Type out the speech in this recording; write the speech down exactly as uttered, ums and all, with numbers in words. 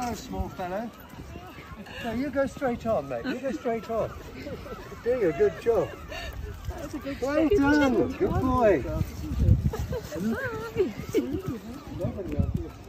go, small fellow. No, you go straight on, mate. You go straight on. Doing a good job. That was a good Well done. Good boy.